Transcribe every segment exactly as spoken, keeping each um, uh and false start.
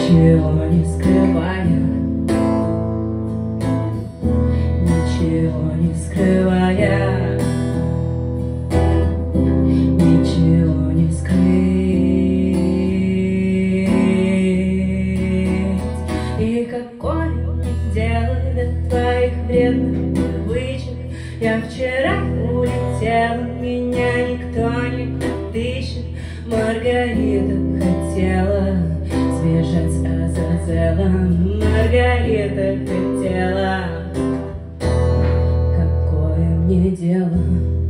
ничего не скрывая, ничего не скрывая, ничего не скрыть. И какое мне дело до твоих вредных привычек? Я вчера улетела, меня никто не отыщет. Маргарита хотела сбежать с Азазелом, Маргарита хотела. Какое мне дело?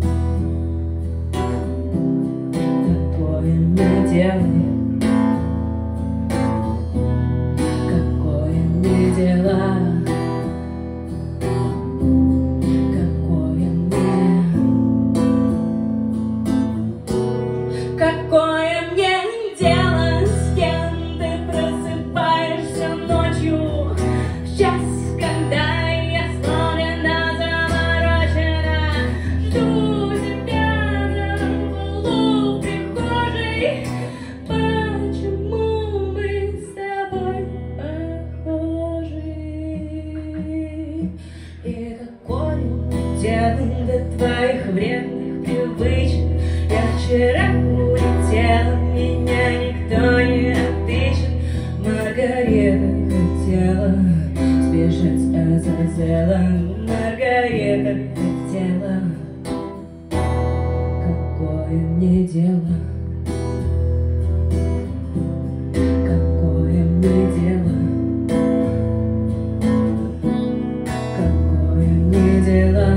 Какое мне дело? Какое мне дело? Какое мне дело, с кем ты просыпаешься ночью, в час, когда я сломлена, заморочена, жду тебя на полу в прихожей. Почему мы с тобой похожи? И какое дело до твоих вредных привычек? Я вчера улетела, меня никто не отыщет. Маргарита хотела сбежать с Азазела, Маргарита хотела. Какое мне дело? Какое мне дело? Какое мне дело?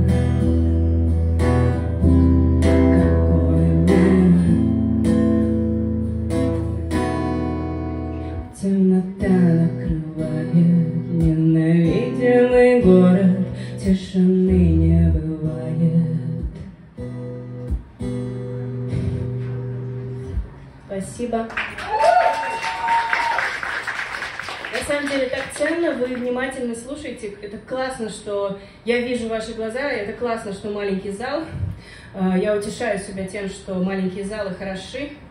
Темнота накрывает ненавидимый город, тишины не бывает. Спасибо. На самом деле так ценно, вы внимательно слушаете. Это классно, что я вижу ваши глаза, это классно, что маленький зал. Я утешаю себя тем, что маленькие залы хороши.